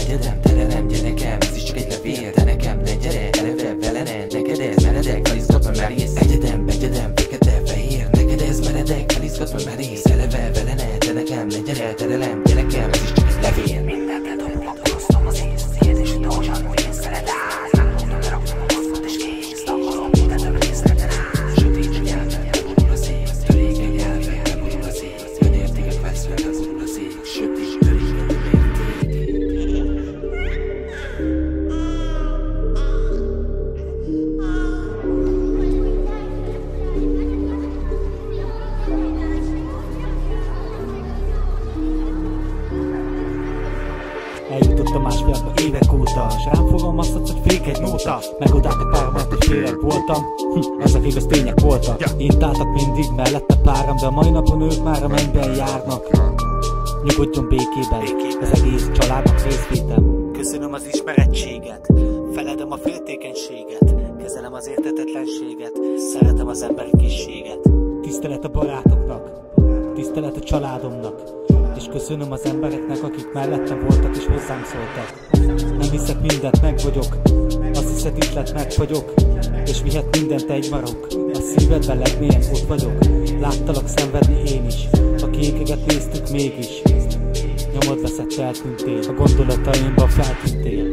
Egyedem, terelem, gyerekem, ez is csak egy levél. De nekem ne gyere, eleve vele ne. Neked ez meredek, felizgatva merész. Egyedem, fekete, fehér. Neked ez meredek, felizgatva merész. Eleve vele ne, de nekem ne gyere, terelem, gyerekem, ez is csak egy levél. Mindent ledobok, osztom az észét, és ugyanúgy én szeretem. Megmondom, leraktam a moszkot és kész. Lakolom, minden több részleten áll. Sötét a nyelven, bebulul a szék. Törékeny nyelven, bebulul a szék. Önértékek veszve, bebulul a szék. Sötét, törékeny Eljutottam más világba évek óta, s rám fogalmazhatsz, hogy fék egy nóta. Megoldáltak páram, mert egy félek voltam. Ezek igaz tények voltak. Én álltak mindig mellette páram, de a mai napon ők már a mennyben járnak. Nyugodjon békében, az egész családnak részvétem. Köszönöm az ismerettséget, feledem a féltékenységet. Kezelem az érthetetlenséget, szeretem az emberi készséget. Tisztelet a barátoknak, tisztelet a családomnak. És köszönöm az embereknek, akik mellettem voltak és hozzám szóltak. Nem hiszek mindent, meg vagyok. Azt hiszed, itt lett, meg vagyok. És mihet mindent egy marok. A szívedben legmélyen ott vagyok. Láttalak szenvedni én is. A kékeget néztük mégis. Nyomod veszett, eltűntél. A gondolataimban feltűntél.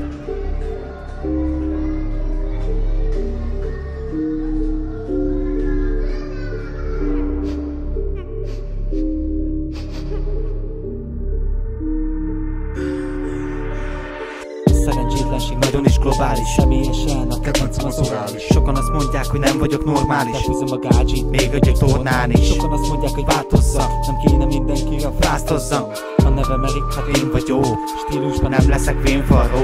Szerencsétlenség nagyon is globális, személyesen a kedvencem az orális. Sokan azt mondják, hogy nem vagyok normális. Elhúzom a gádzsit, még egy tornán is. Sokan azt mondják, hogy változzak, nem kéne mindenkire fráztozzam. A nevem Erik, hát én vagyok. Stílusban nem leszek vénvarró.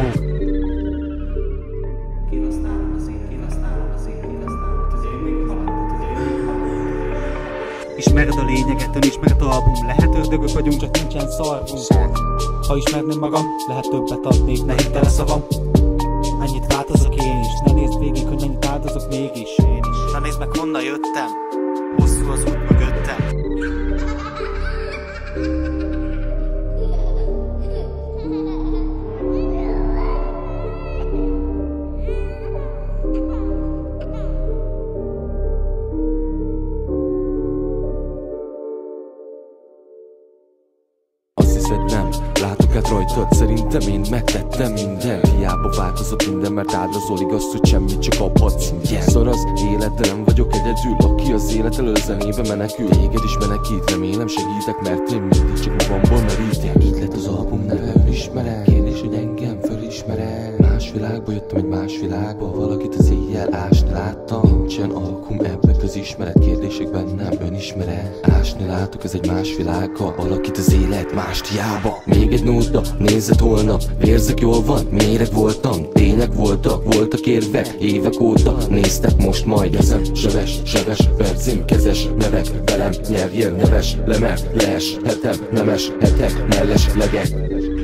Ismered a lényeget, önismeret album. Lehet ördögök vagyunk, csak nincsen szarvunk. Ha ismerném magam, lehet többet adnék, ne hidd el a szavam. Ennyit változok én is, ne nézd végig, hogy mennyit áldozok mégis. Na nézd meg, honnan jöttem, hosszú az út mögöttem. Nem, látok-e rajtad? Szerintem én megtettem minden. Hiába változott minden, mert áldozol, igaz, hogy semmit, csak abadsz ingyen. Szar az élet, de nem vagyok egyedül. Aki az élet elől zenébe menekül, téged is menekít, remélem segítek, mert én mindig csak magamból merítem. Így lett az album neve, önismerek. Kérdés, hogy engem fölismerek. Más világba jöttem, egy más világba. Valakit az éjjel ásni láttam. Nincsen alkum ebbe, közismeret. Kérdések bennem, önismerek. Ásni látok, ez egy más világa. Valakit az élet mást hiába. Még egy nóta, nézzed holnap. Vérzek jól van, méreg voltam. Tények voltak érvek. Évek óta néztek, most majd eszem. Seves, percim, kezes, nevek. Velem nyerjél, neves, lemert, leeshetem. Nem eshetek, melleslegek.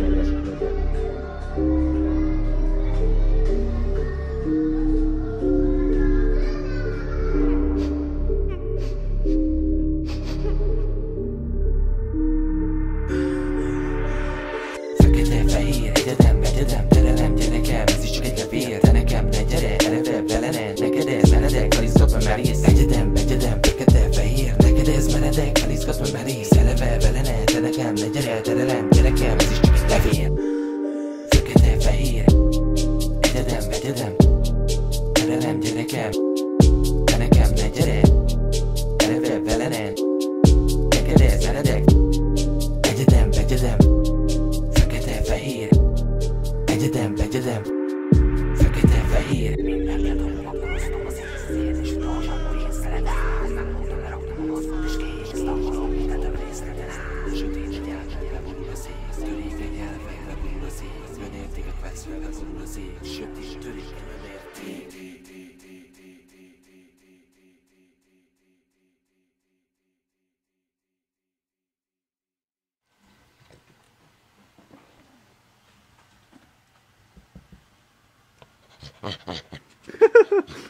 Egyedem, terelem, gyerekem, ez is csak egy levél. De nekem ne gyere, eleve vele ne. Neked ez meredek, felizgatva merész. Egyedem, fekete, fehér. Neked ez meredek, felizgatva merész. Eleve vele ne, de nekem ne gyere, terelem, gyerekem, ez is csak egy levél. Fekete, fehér. Egyedem, terelem, gyerekem. De nekem ne gyere, eleve vele ne. Neked ez meredek. Egyedem, fekete, fehér. Egyedem, fekete, fehér. Mindent ledobok, akkor osztom az észét, és ugyanúgy én szeretem. Megmondom, leraktam a moszkot és kész. Lakolom, minden több részleten áll. Sötét a nyelven, bebulul a szék. Törékeny nyelven, bebulul a szék. Önértékek veszve, bebulul a szék. Sötét, törékeny önérték. Ha ha ha.